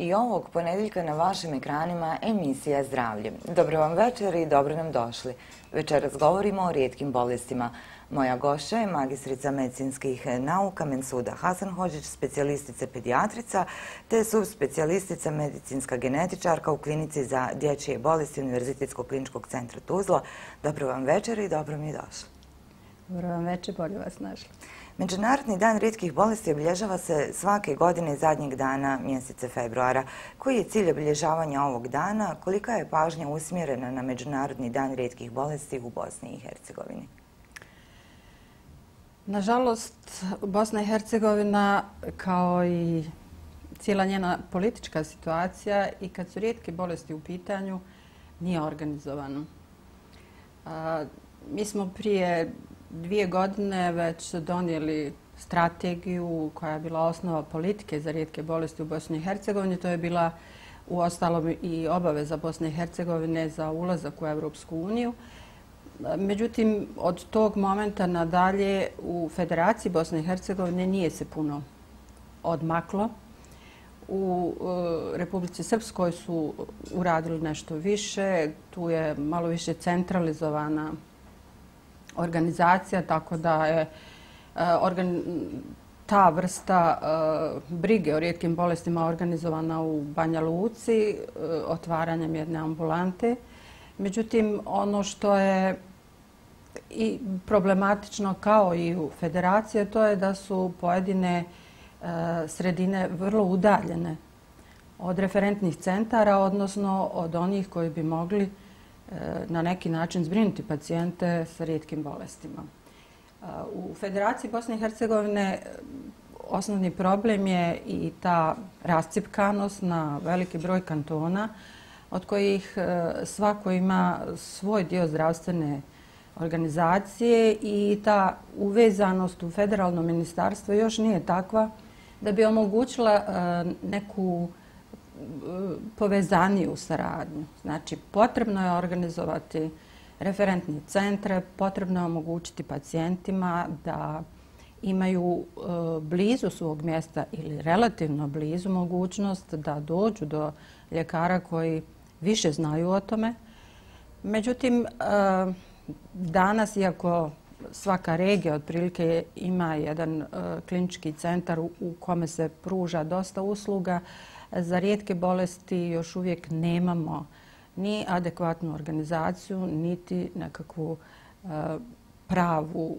i ovog ponedjeljka na vašim ekranima emisija Zdravlje. Dobro vam večer i dobro nam došli. Večeras govorimo o rijetkim bolestima. Moja gošća je magistrica medicinskih nauka Mensuda Hasanhodžić, specijalistica pedijatrica, te subspecijalistica medicinska genetičarka u klinici za dječje bolesti Univerzitetskog kliničkog centra Tuzla. Dobro vam večer i dobro mi došli. Dobro vam večer, bolje vas našli. Međunarodni dan rijetkih bolesti obilježava se svake godine zadnjeg dana mjeseca februara. Koji je cilj obilježavanja ovog dana? Kolika je pažnja usmjerena na Međunarodni dan rijetkih bolesti u Bosni i Hercegovini? Nažalost, Bosna i Hercegovina, kao i cijela njena politička situacija i kad su rijetke bolesti u pitanju, nije organizovano. Mi smo prije 2 godine već donijeli strategiju koja je bila osnova politike za rijetke bolesti u Bosni i Hercegovini. To je bila uostalom i obaveza Bosne i Hercegovine za ulazak u Europsku uniju. Međutim, od tog momenta nadalje u Federaciji Bosne i Hercegovine nije se puno odmaklo. U Republici Srpskoj su uradili nešto više, tu je malo više centralizovana organizacija, tako da je ta vrsta brige o rijetkim bolestima organizovana u Banja Luci otvaranjem jedne ambulante. Međutim, ono što je i problematično kao i u Federaciji, to je da su pojedine sredine vrlo udaljene od referentnih centara, odnosno od onih koji bi mogli na neki način zbrinuti pacijente sa rijetkim bolestima. U Federaciji Bosne i Hercegovine osnovni problem je i ta rascjepkanost na veliki broj kantona, od kojih svako ima svoj dio zdravstvene organizacije i ta uvezanost u federalno ministarstvo još nije takva da bi omogućila neku povezaniju saradnju. Znači, potrebno je organizovati referentne centre, potrebno je omogućiti pacijentima da imaju blizu svog mjesta ili relativno blizu mogućnost da dođu do ljekara koji više znaju o tome. Međutim, danas, iako svaka regija otprilike ima jedan klinički centar u kome se pruža dosta usluga, za rijetke bolesti još uvijek nemamo ni adekvatnu organizaciju, niti nekakvu pravu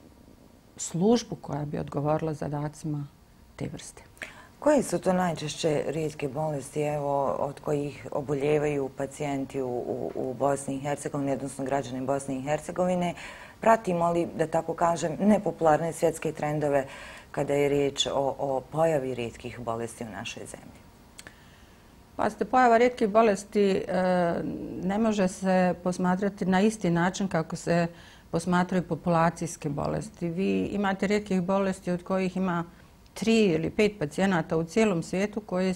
službu koja bi odgovorila zadacima te vrste. Koje su to najčešće rijetke bolesti od kojih oboljevaju pacijenti u Bosni i Hercegovini, odnosno građani Bosne i Hercegovine? Pratimo li, da tako kažem, nepopularne svjetske trendove kada je riječ o pojavi rijetkih bolesti u našoj zemlji? Pazite, pojava rijetkih bolesti ne može se posmatrati na isti način kako se posmatraju populacijske bolesti. Vi imate rijetkih bolesti od kojih ima 3 ili 5 pacijenata u cijelom svijetu koji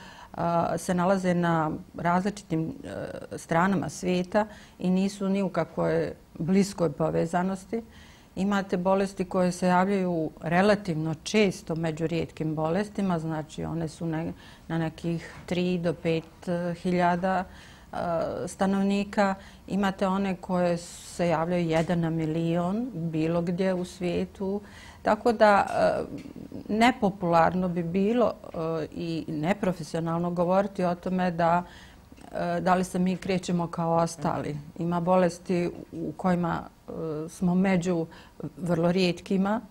se nalaze na različitim stranama svijeta i nisu ni u kakvoj bliskoj povezanosti. Imate bolesti koje se javljaju relativno često među rijetkim bolestima, znači one su na nekih 3 do 5 hiljada stanovnika. Imate one koje se javljaju 1 na milion bilo gdje u svijetu. Tako da nepopularno bi bilo i neprofesionalno govoriti o tome da li se mi krećemo kao ostali. Ima bolesti u kojima smo među vrlo rijetkima,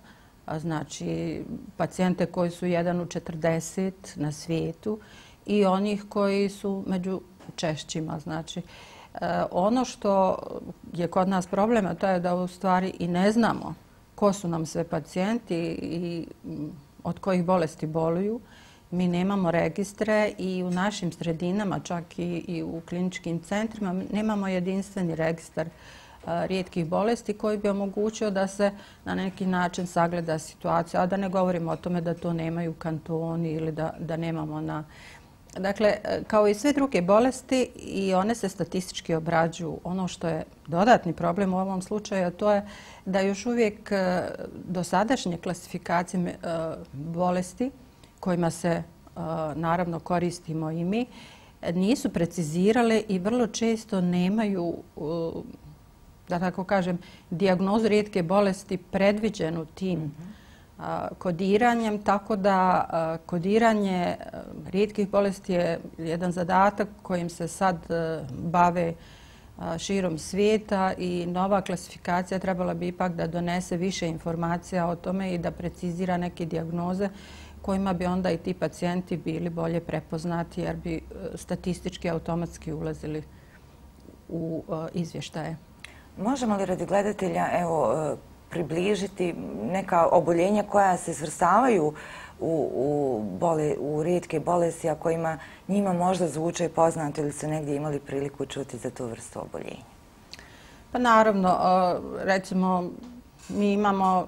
znači pacijente koji su 1 u 40 na svijetu i onih koji su među češćima. Znači, ono što je kod nas problem, a to je da u stvari i ne znamo ko su nam sve pacijenti i od kojih bolesti boluju. Mi nemamo registre i u našim sredinama, čak i u kliničkim centrima, nemamo jedinstveni registar rijetkih bolesti koji bi omogućio da se na neki način sagleda situacija, a da ne govorimo o tome da to nemaju kantoni ili da nemamo na... Dakle, kao i sve druge bolesti, i one se statistički obrađuju. Ono što je dodatni problem u ovom slučaju, a to je da još uvijek dosadašnje klasifikacije bolesti kojima se naravno koristimo i mi, nisu precizirale i vrlo često nemaju, da tako kažem, dijagnozu rijetke bolesti predviđenu tim kodiranjem, tako da kodiranje rijetkih bolesti je jedan zadatak kojim se sad bave širom svijeta i nova klasifikacija trebala bi ipak da donese više informacija o tome i da precizira neke dijagnoze kojima bi onda i ti pacijenti bili bolje prepoznati jer bi statistički automatski ulazili u izvještaje. Možemo li radi gledatelja približiti neka oboljenja koja se svrstavaju u rijetke bolesti, a kojima njima možda zvuče poznato ili su negdje imali priliku čuti za tu vrstu oboljenja? Pa naravno, recimo mi imamo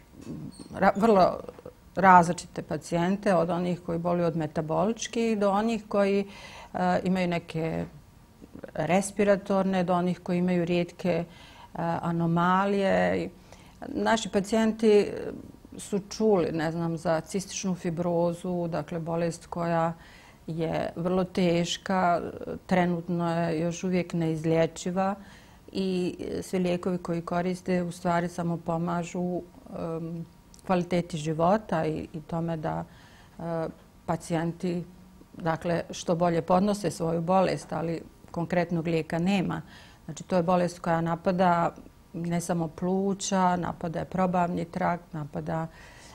vrlo različite pacijente, od onih koji boluju od metaboličkih do onih koji imaju neke respiratorne, do onih koji imaju rijetke anomalije. Naši pacijenti su čuli, ne znam, za cističnu fibrozu, dakle bolest koja je vrlo teška, trenutno je još uvijek neizlječiva i svi lijekovi koji koriste u stvari samo pomažu kvaliteti života i tome da pacijenti dakle, što bolje podnose svoju bolest, ali konkretnog lijeka nema. Znači, to je bolest koja napada ne samo pluća, napada probavni trakt, napada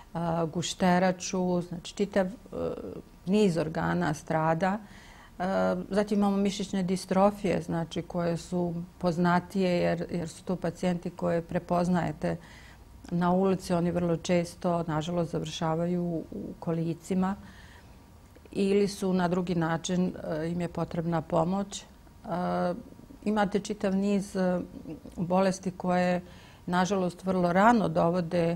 gušteraču, znači čitav niz organa strada. Zatim imamo mišićne distrofije, znači koje su poznatije jer su to pacijenti koje prepoznajete na ulici. Oni vrlo često, nažalost, završavaju u kolicima ili su na drugi način, im je potrebna pomoć. Imate čitav niz bolesti koje, nažalost, vrlo rano dovode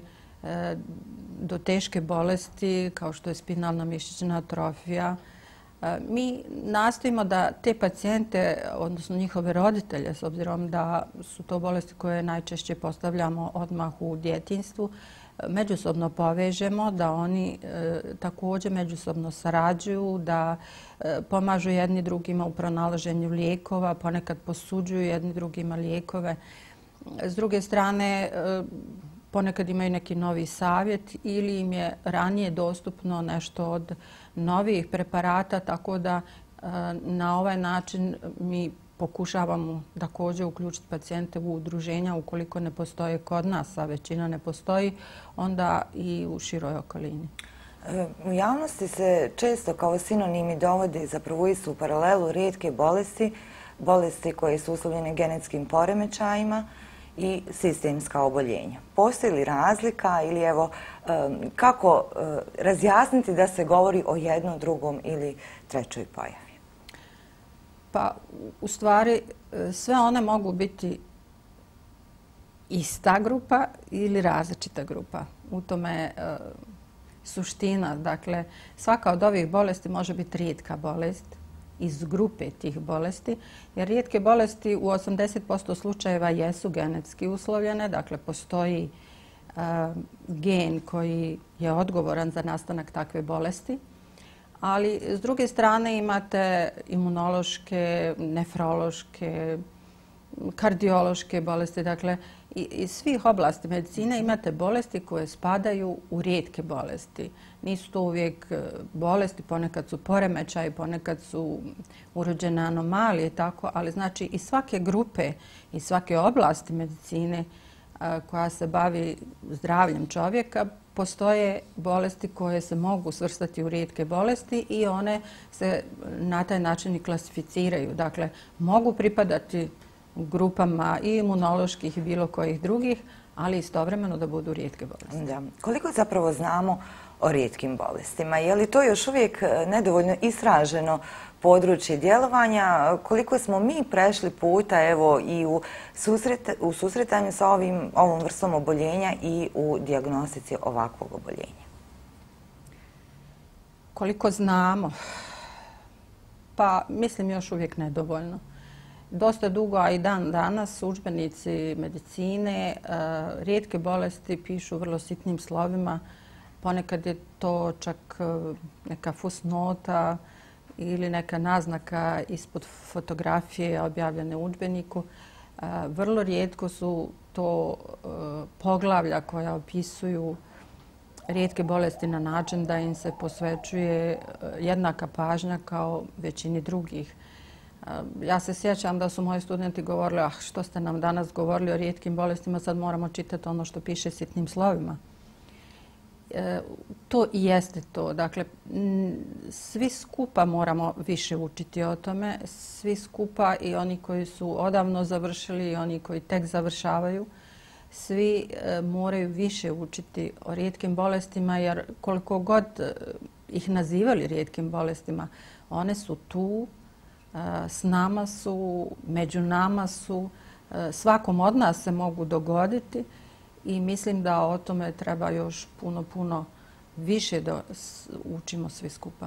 do teške bolesti, kao što je spinalna mišićna atrofija. Mi nastojimo da te pacijente, odnosno njihove roditelje, s obzirom da su to bolesti koje najčešće postavljamo odmah u djetinjstvu, međusobno povežemo, da oni također međusobno sarađuju, da pomažu jedni drugima u pronalaženju lijekova, ponekad posuđuju jedni drugima lijekove. S druge strane, ponekad imaju neki novi savjet ili im je ranije dostupno nešto od novih preparata, tako da na ovaj način mi pokušavamo također uključiti pacijente u udruženja ukoliko ne postoje kod nas, a većina ne postoji, onda i u široj okolini. U javnosti se često kao sinonimi dovode zapravo istu paralelu rijetke bolesti, bolesti koje su uslovljene genetskim poremećajima i sistemska oboljenja. Postoji li razlika ili kako razjasniti da se govori o jednom, drugom ili trećoj pojavi? Pa, u stvari, sve one mogu biti ista grupa ili različita grupa. U tome je suština. Dakle, svaka od ovih bolesti može biti rijetka bolest iz grupe tih bolesti, jer rijetke bolesti u 80% slučajeva jesu genetski uslovljene, dakle postoji gen koji je odgovoran za nastanak takve bolesti, ali s druge strane imate imunološke, nefrološke, kardiološke bolesti, dakle iz svih oblasti medicine imate bolesti koje spadaju u rijetke bolesti. Nisu to uvijek bolesti, ponekad su poremećaji, ponekad su urođene anomalije, tako, ali znači iz svake grupe, iz svake oblasti medicine koja se bavi zdravljem čovjeka, postoje bolesti koje se mogu svrstati u rijetke bolesti i one se na taj način i klasificiraju. Dakle, mogu pripadati grupama i imunoloških i bilo kojih drugih, ali istovremeno da budu rijetke bolesti. Da. Koliko zapravo znamo o rijetkim bolestima? Je li to još uvijek nedovoljno istraženo područje djelovanja? Koliko smo mi prešli puta i u susretanju sa ovom vrstom oboljenja i u dijagnostici ovakvog oboljenja? Koliko znamo? Pa mislim još uvijek nedovoljno. Dosta dugo, a i dan danas, udžbenici medicine rijetke bolesti pišu vrlo sitnim slovima Ponekad je to čak neka fusnota ili neka naznaka ispod fotografije objavljene u udžbeniku. Vrlo rijetko su to poglavlja koja opisuju rijetke bolesti na način da im se posvećuje jednaka pažnja kao većini drugih. Ja se sjećam da su moji studenti govorili, što ste nam danas govorili o rijetkim bolestima, sad moramo čitati ono što piše sitnim slovima. To i jeste to. Dakle, svi skupa moramo više učiti o tome. Svi skupa, i oni koji su odavno završili i oni koji tek završavaju, svi moraju više učiti o rijetkim bolestima, jer koliko god ih nazivali rijetkim bolestima, one su tu, s nama su, među nama su, svakom od nas se mogu dogoditi i mislim da o tome treba još puno više da učimo svi skupa.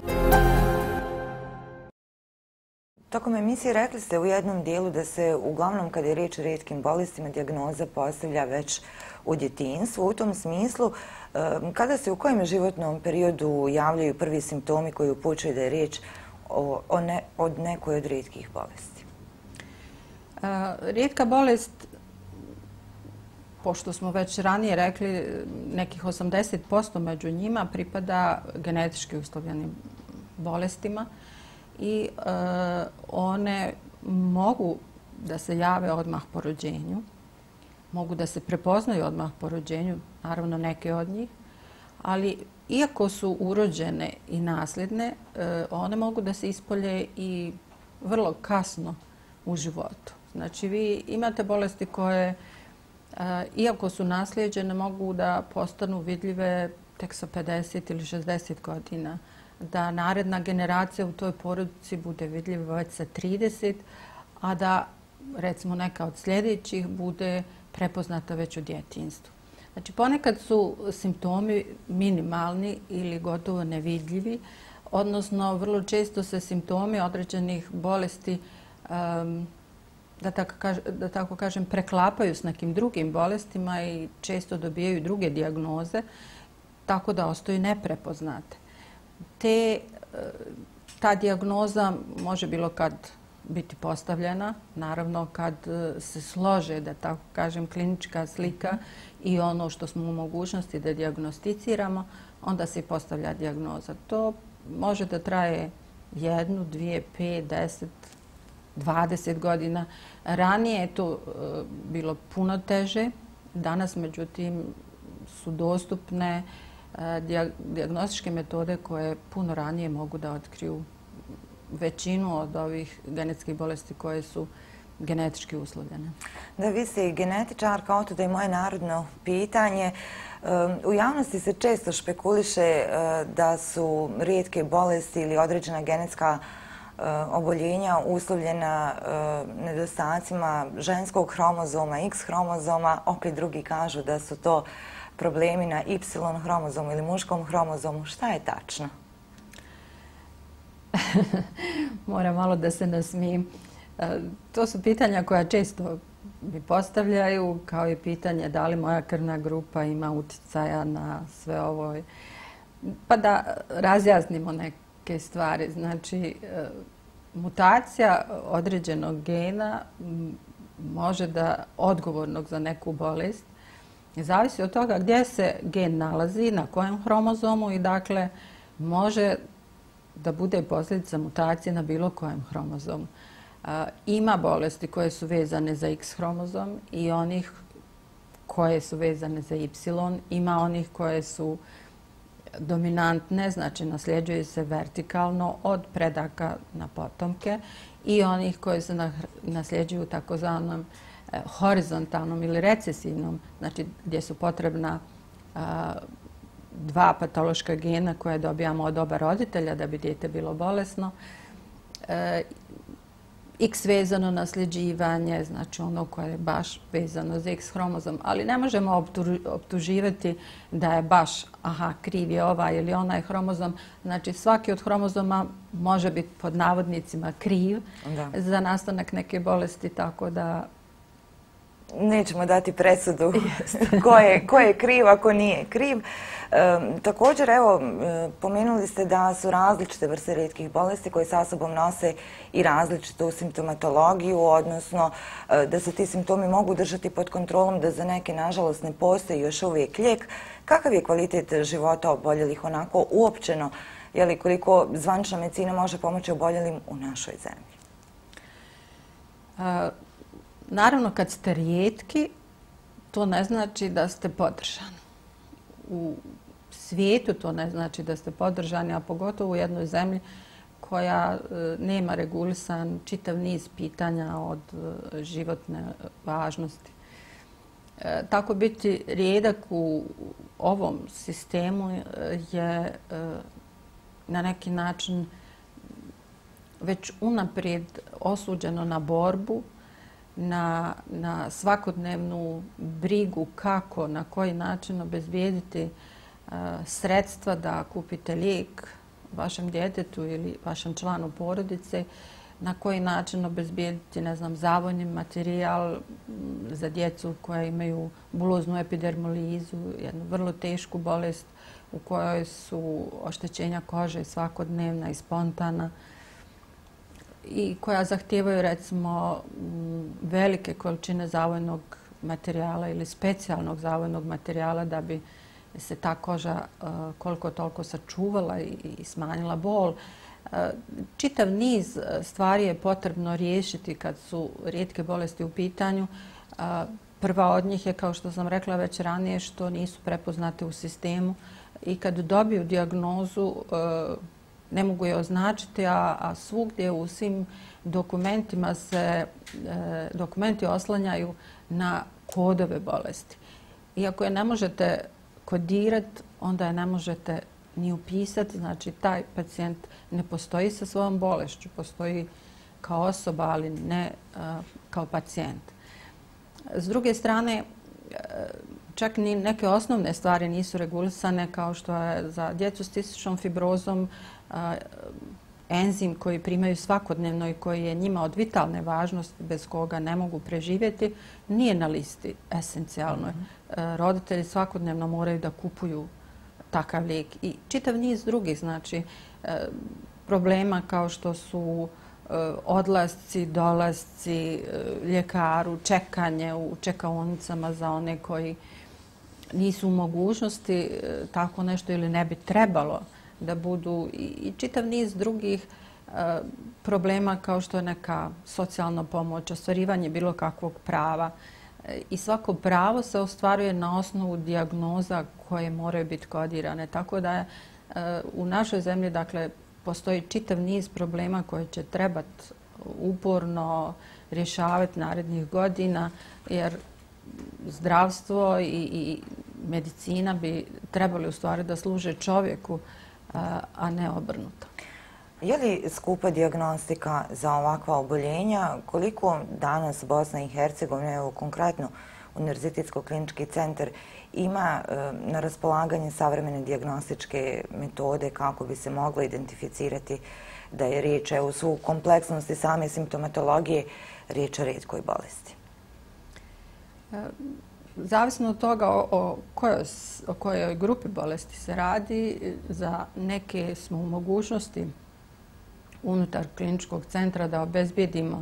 Tokom emisije rekli ste u jednom dijelu da se uglavnom kad je riječ o rijetkim bolestima dijagnoza postavlja već u djetinjstvu. U tom smislu, kada se u kojem životnom periodu javljaju prvi simptomi koji upućuju da je riječ o nekoj od rijetkih bolesti? Rijetka bolest, pošto smo već ranije rekli, nekih 80% među njima pripada genetički uslovljenim bolestima i one mogu da se jave odmah po rođenju, mogu da se prepoznaju odmah po rođenju, naravno neke od njih, ali iako su urođene i nasljedne, one mogu da se ispolje i vrlo kasno u životu. Znači, vi imate bolesti koje, iako su naslijeđene, mogu da postanu vidljive tek sa 50 ili 60 godina. Da naredna generacija u toj porodici bude vidljiva već sa 30, a da, recimo, neka od sljedećih bude prepoznata već u djetinjstvu. Znači, ponekad su simptomi minimalni ili gotovo nevidljivi, odnosno vrlo često se simptomi određenih bolesti, da tako kažem, preklapaju s nekim drugim bolestima i često dobijaju druge dijagnoze, tako da ostaju neprepoznate. Ta dijagnoza može bilo kad biti postavljena, naravno kad se slože, da tako kažem, klinička slika i ono što smo u mogućnosti da dijagnosticiramo, onda se i postavlja dijagnoza. To može da traje 1, 2, 5, 10, 20 godina. Ranije je to bilo puno teže. Danas, međutim, su dostupne dijagnostičke metode koje puno ranije mogu da otkriju većinu od ovih genetskih bolesti koje su genetički uslovljene. Da, vi ste i genetičarka, oto da je moje narodno pitanje. U javnosti se često špekuliše da su rijetke bolesti ili određena genetska oboljenja uslovljena nedostacima ženskog hromozoma, X hromozoma, opet drugi kažu da su to problemi na Y hromozomu ili muškom hromozomu. Šta je tačno? Moram malo da se nasmijem. To su pitanja koja često mi postavljaju, kao i pitanje da li moja krvna grupa ima uticaja na sve ovo. Pa da razjasnimo neke stvari. Znači, mutacija određenog gena može da odgovornog za neku bolest zavisi od toga gdje se gen nalazi, na kojem hromozomu i dakle može da bude posljedica mutacije na bilo kojem hromozomu. Ima bolesti koje su vezane za X hromozom i onih koje su vezane za Y. Ima onih koje su dominantne, znači nasljeđuje se vertikalno od predaka na potomke i onih koje se nasljeđuju takozvanom horizontalnom ili recesivnom, znači gdje su potrebna dva patološka gena koje dobijamo od oba roditelja da bi dijete bilo bolesno. X vezano nasljeđivanje, znači ono koje je baš vezano za X hromozom, ali ne možemo optuživati da je baš, kriv je ovaj ili onaj hromozom. Znači svaki od hromozoma može biti pod navodnicima kriv za nastanak neke bolesti, tako da nećemo dati presudu ko je kriv, a ko nije kriv. Također, evo, pomenuli ste da su različite vrste rijetkih bolesti koje sa sobom nose i različitu simptomatologiju, odnosno da se ti simptomi mogu držati pod kontrolom, da za neke, nažalost, ne postoji još uvijek lijek. Kakav je kvalitet života oboljelih onako uopćeno? Koliko zvanična medicina može pomoći oboljelim u našoj zemlji? Naravno, kad ste rijetki, to ne znači da ste podržani. U svijetu to ne znači da ste podržani, a pogotovo u jednoj zemlji koja nema regulisan čitav niz pitanja od životne važnosti. Tako biti rijedak u ovom sistemu je na neki način već unaprijed osuđeno na borbu, na svakodnevnu brigu kako, na koji način obezbijediti sredstva da kupite lijek vašem djetetu ili vašem članu porodice, na koji način obezbijediti, ne znam, zavojni materijal za djecu koja imaju buloznu epidermolizu, jednu vrlo tešku bolest u kojoj su oštećenja kože svakodnevna i spontana i koja zahtijevaju, recimo, velike količine zavojnog materijala ili specijalnog zavojnog materijala da bi se ta koža koliko toliko sačuvala i smanjila bol. Čitav niz stvari je potrebno riješiti kad su rijetke bolesti u pitanju. Prva od njih je, kao što sam rekla već ranije, što nisu prepoznate u sistemu i kad dobiju dijagnozu ne mogu je označiti, a svugdje u svim dokumentima se dokumenti oslanjaju na kodove bolesti. Iako je ne možete kodirati, onda je ne možete ni upisati, znači taj pacijent ne postoji sa svojom bolešću, postoji kao osoba, ali ne kao pacijent. S druge strane, čak ni neke osnovne stvari nisu regulisane, kao što je za djecu s cističnom fibrozom enzim koji primaju svakodnevno i koji je njima od vitalne važnosti, bez koga ne mogu preživjeti, nije na listi esencijalnoj. Roditelji svakodnevno moraju da kupuju takav lijek i čitav niz drugih, znači, problema kao što su odlasci, dolasci ljekaru, čekanje u čekaonicama za one koji nisu u mogućnosti tako nešto ili ne bi trebalo da budu, i čitav niz drugih problema kao što je neka socijalna pomoć, ostvarivanje bilo kakvog prava. I svako pravo se ostvaruje na osnovu dijagnoza koje moraju biti kodirane. Tako da je u našoj zemlji, dakle, postoji čitav niz problema koje će trebati uporno rješavati narednih godina, jer zdravstvo i medicina bi trebali u stvari da služe čovjeku, a ne obrnuto. Je li skupa dijagnostika za ovakva oboljenja? Koliko danas Bosna i Hercegovina, evo konkretno Univerzitetsko-klinički centar, ima na raspolaganje savremene dijagnostičke metode kako bi se moglo identificirati da je riječ u svu kompleksnosti same simptomatologije riječ o rijetkoj bolesti? Zavisno od toga o kojoj grupi bolesti se radi, za neke smo u mogućnosti unutar kliničkog centra da obezbijedimo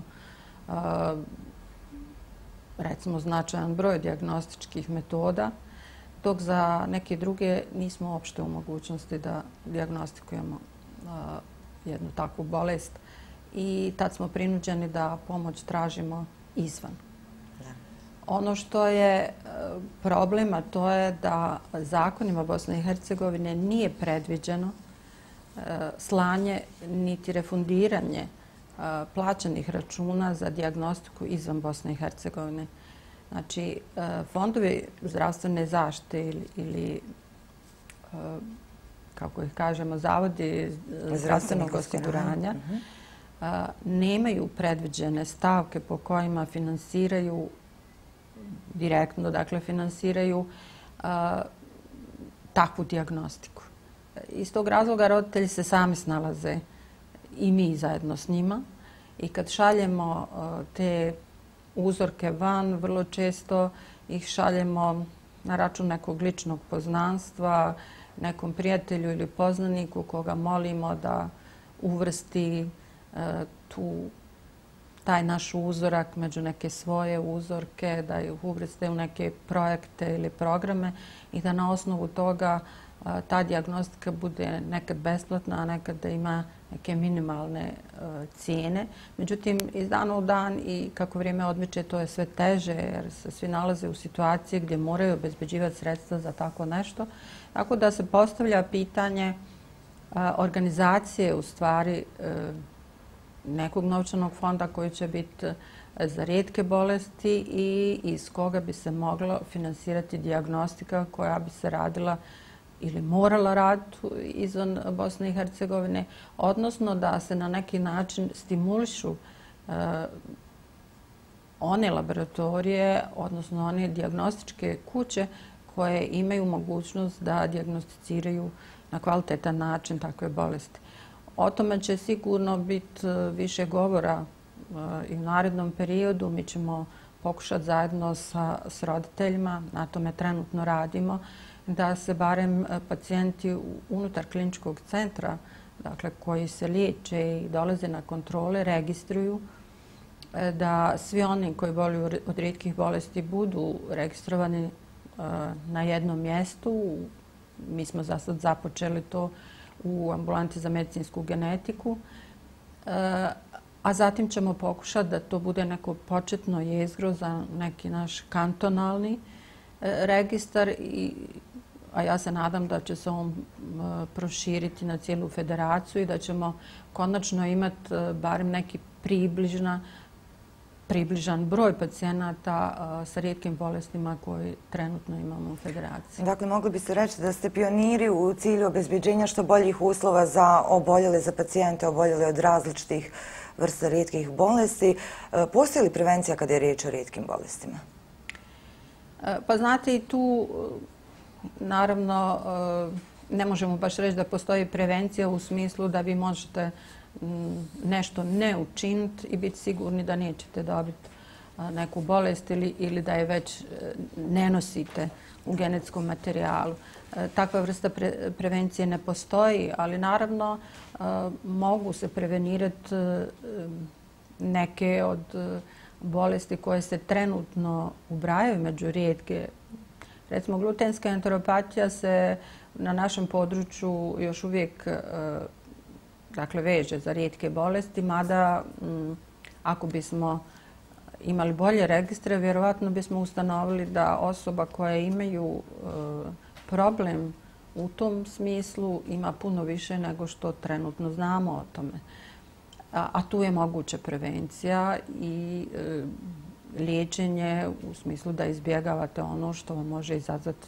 recimo značajan broj dijagnostičkih metoda, dok za neke druge nismo uopšte u mogućnosti da dijagnostikujemo jednu takvu bolest i tad smo prinuđeni da pomoć tražimo izvan. Ono što je problem, a to je da zakonima Bosne i Hercegovine nije predviđeno slanje niti refundiranje plaćenih računa za dijagnostiku izvan Bosne i Hercegovine. Znači, fondovi zdravstvene zaštite ili kako ih kažemo, zavodi zdravstvenog osiguranja nemaju predviđene stavke po kojima finansiraju direktno, dakle, finansiraju takvu dijagnostiku. Iz tog razloga roditelji se sami snalaze i mi zajedno s njima i kad šaljemo te uzorke van, vrlo često ih šaljemo na račun nekog ličnog poznanstva, nekom prijatelju ili poznaniku koga molimo da uvrsti taj naš uzorak među neke svoje uzorke, da ih uvrste u neke projekte ili programe i da na osnovu toga ta dijagnostika bude nekad besplatna, a nekad da ima neke minimalne cijene. Međutim, iz dana u dan i kako vrijeme odmiče, to je sve teže jer se svi nalaze u situaciji gdje moraju obezbeđivati sredstva za tako nešto. Tako da se postavlja pitanje organizacije u stvari nekog novčanog fonda koji će biti za rijetke bolesti i iz koga bi se mogla finansirati dijagnostika koja bi se radila ili morala raditi izvan Bosne i Hercegovine, odnosno da se na neki način stimulišu one laboratorije, odnosno one dijagnostičke kuće koje imaju mogućnost da dijagnosticiraju na kvalitetan način takve bolesti. O tome će sigurno biti više govora i u narednom periodu. Mi ćemo pokušati zajedno s roditeljima, na tome trenutno radimo, da se barem pacijenti unutar kliničkog centra, dakle koji se liječe i dolaze na kontrole, registruju, da svi oni koji boluju od rijetkih bolesti budu registrovani na jednom mjestu. Mi smo za sad započeli to u ambulanti za medicinsku genetiku, a zatim ćemo pokušati da to bude neko početno jezgro za neki naš kantonalni registar, a ja se nadam da će se on proširiti na cijelu federaciju i da ćemo konačno imati barem neki približan broj pacijenata sa rijetkim bolestima koji trenutno imamo u federaciji. Dakle, mogli bi se reći da ste pioniri u cilju obezbeđenja što boljih uslova za oboljele, za pacijente oboljele od različitih vrsta rijetkih bolesti. Postoji li prevencija kada je riječ o rijetkim bolestima? Pa znate, i tu naravno ne možemo baš reći da postoji prevencija u smislu da vi možete nešto ne učiniti i biti sigurni da nećete dobiti neku bolest ili da je već ne nosite u genetskom materijalu. Takva vrsta prevencije ne postoji, ali naravno mogu se prevenirati neke od bolesti koje se trenutno ubrajaju među rijetke. Recimo, glutenska enteropatija se na našem području još uvijek veže za rijetke bolesti, mada ako bismo imali bolje registre, vjerovatno bismo ustanovili da osoba koja imaju problem u tom smislu ima puno više nego što trenutno znamo o tome. A tu je moguća prevencija i liječenje u smislu da izbjegavate ono što vam može izazvati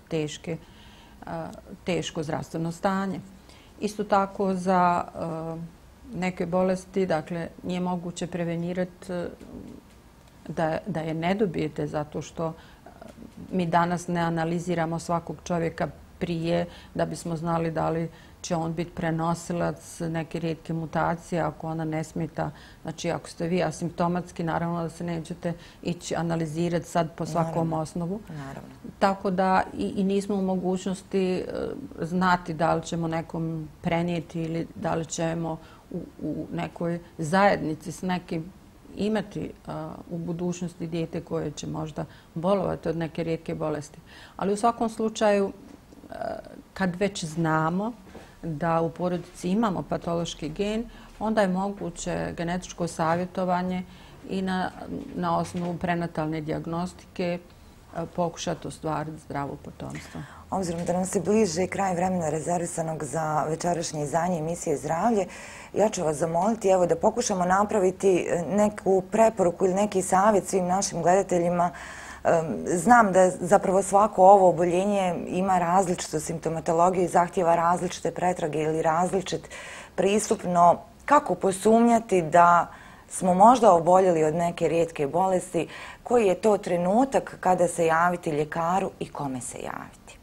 teško zdravstveno stanje. Isto tako za neke bolesti, dakle, nije moguće prevenirati da je ne dobijete zato što mi danas ne analiziramo svakog čovjeka prije da bismo znali da li će on biti prenosilac neke rijetke mutacije ako ona ne smeta. Znači, ako ste vi asimptomatski, naravno da se nećete ići analizirati sad po svakom osnovu. Tako da i nismo u mogućnosti znati da li ćemo nekom prenijeti ili da li ćemo u nekoj zajednici s nekim imati u budućnosti dijete koje će možda bolovati od neke rijetke bolesti. Ali u svakom slučaju, kad već znamo da u porodici imamo patološki gen, onda je moguće genetičko savjetovanje i na osnovu prenatalne dijagnostike pokušati ostvariti zdravo potomstvo. Obzirom da nam se bliže kraj vremena rezervisanog za večerašnje izdanje emisije Zdravlje, ja ću vas zamoliti da pokušamo napraviti neku preporuku ili neki savjet svim našim gledateljima. Znam da zapravo svako ovo oboljenje ima različitu simptomatologiju i zahtjeva različite pretrage ili različit pristup, no kako posumnjati da smo možda oboljeli od neke rijetke bolesti, koji je to trenutak kada se javiti ljekaru i kome se javiti?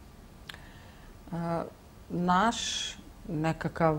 Naš nekakav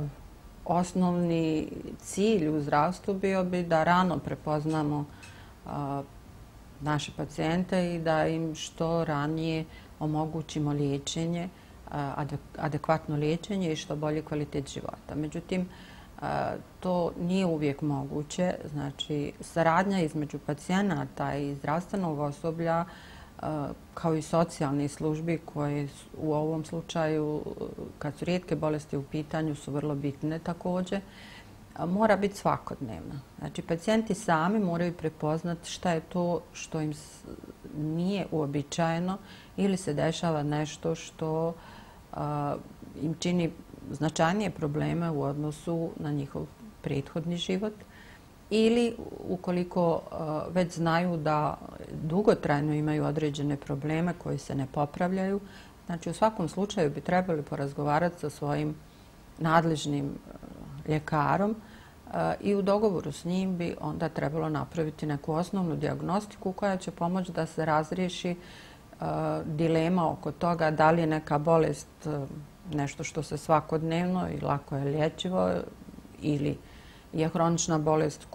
osnovni cilj u zdravstvu bio bi da rano prepoznamo naše pacijente i da im što ranije omogućimo liječenje, adekvatno liječenje i što bolji kvalitet života. Međutim, to nije uvijek moguće. Znači, saradnja između pacijenata i zdravstvenog osoblja kao i socijalnih službi koje u ovom slučaju, kad su rijetke bolesti u pitanju, su vrlo bitne također, mora biti svakodnevna. Znači, pacijenti sami moraju prepoznati šta je to što im nije uobičajeno ili se dešava nešto što im čini značajnije probleme u odnosu na njihov prethodni život, ili ukoliko već znaju da dugotrajno imaju određene probleme koji se ne popravljaju. Znači, u svakom slučaju bi trebali porazgovarati sa svojim nadležnim ljekarom i u dogovoru s njim bi onda trebalo napraviti neku osnovnu dijagnostiku koja će pomoći da se razriješi dilema oko toga da li je neka bolest nešto što se svakodnevno i lako je liječivo ili je hronična bolest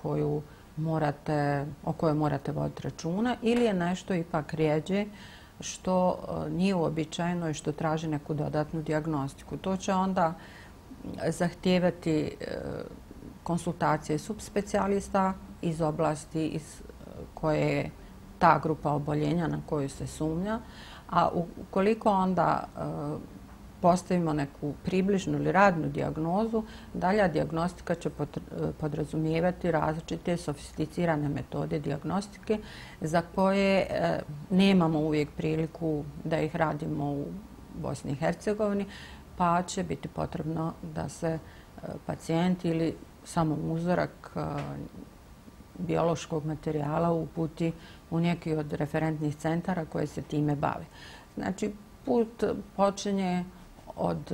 o kojoj morate voditi računa, ili je nešto ipak rijeđe što nije uobičajeno i što traži neku dodatnu dijagnostiku. To će onda zahtijevati konsultacije subspecijalista iz oblasti iz koje je ta grupa oboljenja na koju se sumnja, a ukoliko onda postavimo neku približnu ili radnu dijagnozu, dalja dijagnostika će podrazumijevati različite sofisticirane metode dijagnostike za koje nemamo uvijek priliku da ih radimo u Bosni i Hercegovini, pa će biti potrebno da se pacijent ili samo uzorak biološkog materijala uputi u neki od referentnih centara koji se time bave. Znači, put počinje od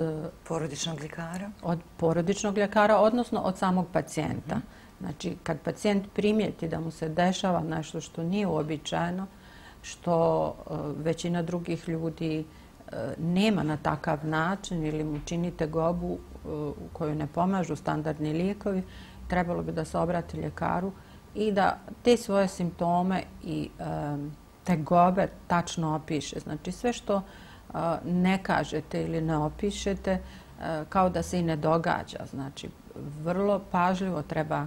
porodičnog ljekara, odnosno od samog pacijenta. Znači, kad pacijent primijeti da mu se dešava nešto što nije uobičajeno, što većina drugih ljudi nema na takav način ili mu čini tegobu u kojoj ne pomažu standardni lijekovi, trebalo bi da se obrati ljekaru i da te svoje simptome i tegobe tačno opiše. Znači, sve što ne kažete ili ne opišete, kao da se i ne događa. Znači, vrlo pažljivo treba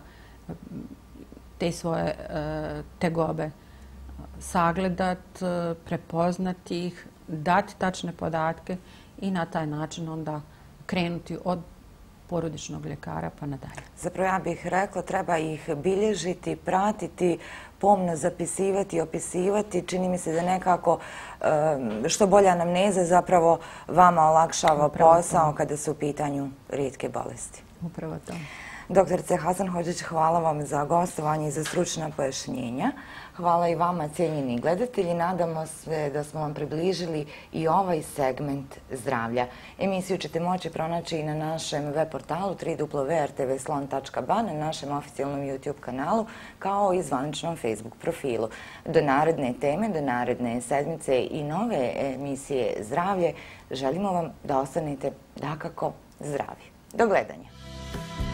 te svoje tegobe sagledati, prepoznati ih, dati tačne podatke i na taj način onda krenuti od porodičnog ljekara pa nadalje. Zapravo ja bih rekla, treba ih bilježiti, pratiti, pomno zapisivati, opisivati. Čini mi se da nekako što bolja anamneza zapravo vama olakšava posao kada su u pitanju rijetke bolesti. Upravo to. Doktorice Hasanhodžić, hvala vam za gostovanje i za stručna pojašnjenja. Hvala i vama, cijenjeni gledatelji. Nadamo se da smo vam približili i ovaj segment zdravlja. Emisiju ćete moći pronaći i na našem web portalu www.rtvslon.ba, na našem oficijalnom YouTube kanalu, kao i zvaničnom Facebook profilu. Do naredne teme, do naredne sedmice i nove emisije Zdravlje želimo vam da ostanete dakako zdravi. Do gledanja.